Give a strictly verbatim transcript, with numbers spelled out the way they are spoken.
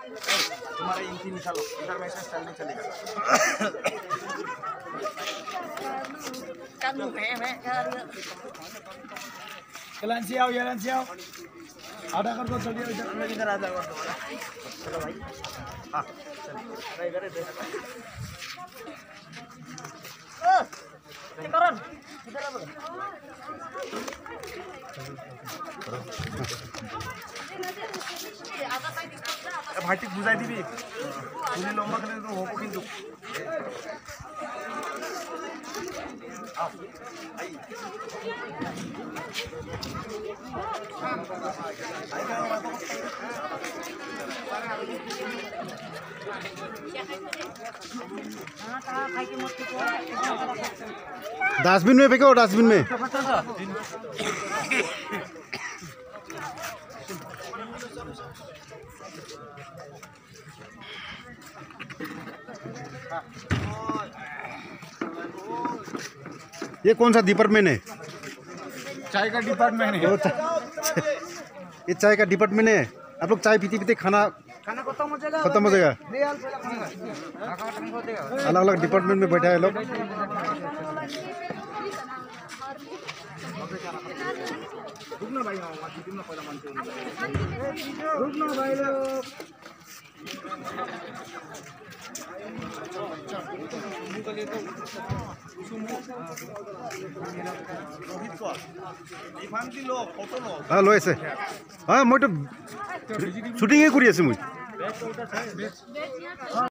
तुम्हारा इंची निकालो, इधर में ऐसा स्टाइल नहीं चलेगा। लांची आओ, ये लांची आओ, आधा कर दो जल्दी इधर। हम लोग इधर आ जाओ तुम्हारा। चलो भाई, हाँ चलो, अरे इधर इधर करण इधर आ बड़ो। भाटी बुझाई दिबी, तुझे लंबा करने तो होको किंतु। आओ, आई। डस्टबिन में फेंको, डस्टबिन में। ये कौन सा डिपार्टमेंट है? चाय का डिपार्टमेंट है। ये चाय का डिपार्टमेंट है। आप लोग चाय पीते पीते खाना खाना खत्म हो जाएगा। खत्म हो जाएगा। अलग अलग डिपार्टमेंट में बैठा है लोग। रुकना भाई, हाँ रुकना पहला मानते हो। रुकना भाई लोग। हाँ लो ऐसे। हाँ मैं तो शूटिंग ही करी ऐसे मुझे।